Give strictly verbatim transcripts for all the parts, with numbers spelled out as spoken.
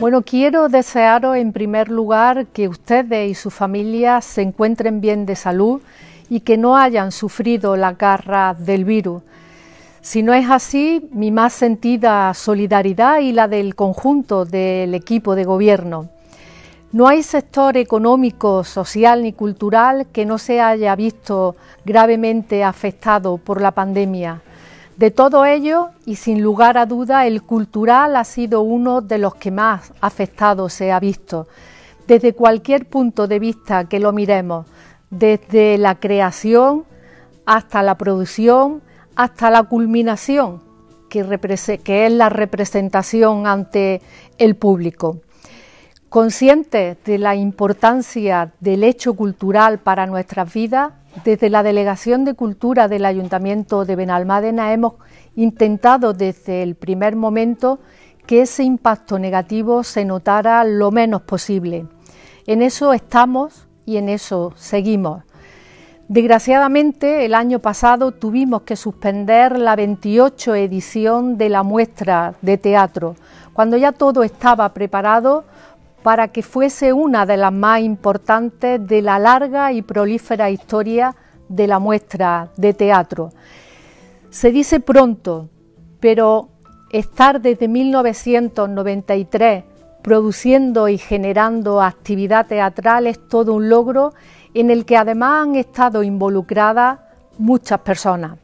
Bueno, quiero desearos en primer lugar que ustedes y sus familias se encuentren bien de salud y que no hayan sufrido las garras del virus. Si no es así, mi más sentida solidaridad y la del conjunto del equipo de gobierno. No hay sector económico, social ni cultural que no se haya visto gravemente afectado por la pandemia. De todo ello, y sin lugar a duda, el cultural ha sido uno de los que más afectado se ha visto, desde cualquier punto de vista que lo miremos, desde la creación hasta la producción, hasta la culminación, que, que es la representación ante el público. Conscientes de la importancia del hecho cultural para nuestras vidas, desde la Delegación de Cultura del Ayuntamiento de Benalmádena hemos intentado desde el primer momento que ese impacto negativo se notara lo menos posible. En eso estamos y en eso seguimos. Desgraciadamente, el año pasado tuvimos que suspender la veintiocho edición de la muestra de teatro, cuando ya todo estaba preparado para que fuese una de las más importantes de la larga y prolífera historia de la muestra de teatro. Se dice pronto, pero estar desde mil novecientos noventa y tres produciendo y generando actividad teatral es todo un logro en el que además han estado involucradas muchas personas.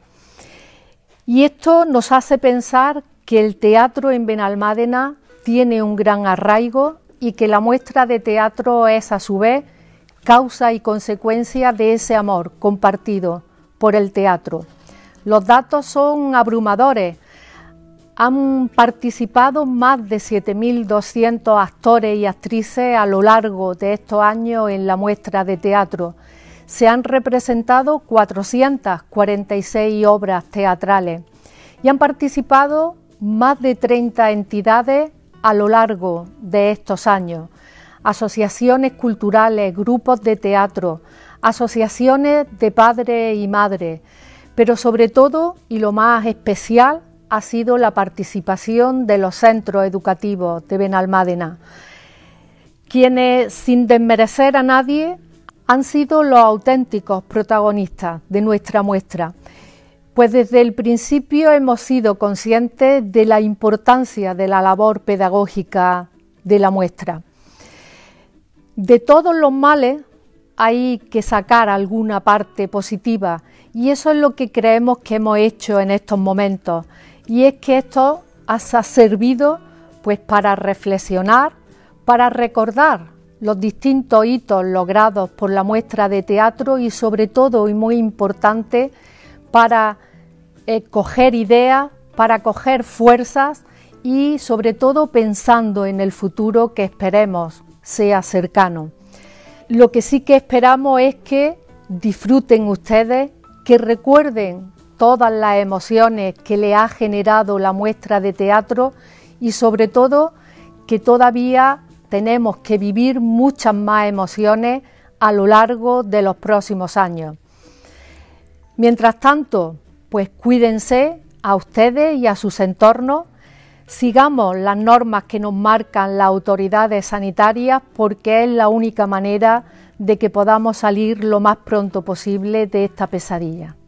Y esto nos hace pensar que el teatro en Benalmádena tiene un gran arraigo y que la muestra de teatro es a su vez causa y consecuencia de ese amor compartido por el teatro. Los datos son abrumadores. Han participado más de siete mil doscientos actores y actrices a lo largo de estos años en la muestra de teatro. Se han representado cuatrocientas cuarenta y seis obras teatrales y han participado más de treinta entidades a lo largo de estos años. Asociaciones culturales, grupos de teatro, asociaciones de padres y madres, pero sobre todo, y lo más especial, ha sido la participación de los centros educativos de Benalmádena, quienes, sin desmerecer a nadie, han sido los auténticos protagonistas de nuestra muestra, pues desde el principio hemos sido conscientes de la importancia de la labor pedagógica de la muestra. De todos los males hay que sacar alguna parte positiva y eso es lo que creemos que hemos hecho en estos momentos, y es que esto ha servido pues para reflexionar, para recordar los distintos hitos logrados por la muestra de teatro y sobre todo, y muy importante, para eh, coger ideas, para coger fuerzas y sobre todo pensando en el futuro que esperemos sea cercano. Lo que sí que esperamos es que disfruten ustedes, que recuerden todas las emociones que le ha generado la muestra de teatro y sobre todo que todavía tenemos que vivir muchas más emociones a lo largo de los próximos años. Mientras tanto, pues cuídense a ustedes y a sus entornos, sigamos las normas que nos marcan las autoridades sanitarias porque es la única manera de que podamos salir lo más pronto posible de esta pesadilla.